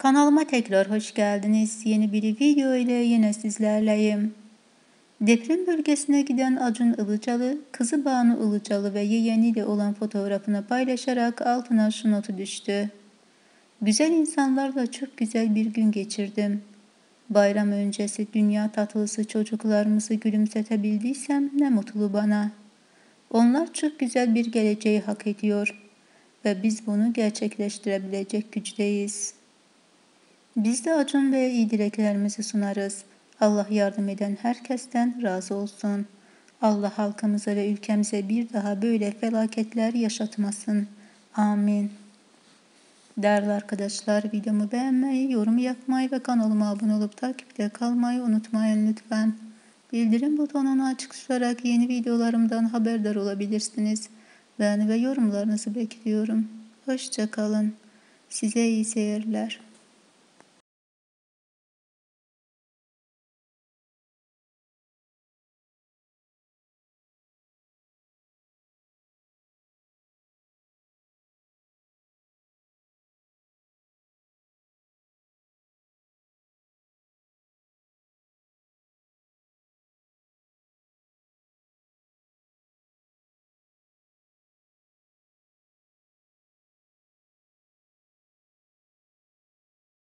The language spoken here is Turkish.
Kanalıma tekrar hoş geldiniz. Yeni bir video ile yine sizlerleyim. Deprem bölgesine giden Acun Ilıcalı, kızı Banu Ilıcalı ve yeğeniyle olan fotoğrafını paylaşarak altına şu notu düştü. Güzel insanlarla çok güzel bir gün geçirdim. Bayram öncesi dünya tatlısı çocuklarımızı gülümsetebildiysem ne mutlu bana. Onlar çok güzel bir geleceği hak ediyor ve biz bunu gerçekleştirebilecek güçteyiz. Biz de Acun Bey'e iyi dileklerimizi sunarız. Allah yardım eden herkesten razı olsun. Allah halkımıza ve ülkemize bir daha böyle felaketler yaşatmasın. Amin. Değerli arkadaşlar, videomu beğenmeyi, yorum yapmayı ve kanalıma abone olup takipte kalmayı unutmayın lütfen. Bildirim butonunu açık tutarak yeni videolarımdan haberdar olabilirsiniz. Beğeni ve yorumlarınızı bekliyorum. Hoşça kalın. Size iyi seyirler.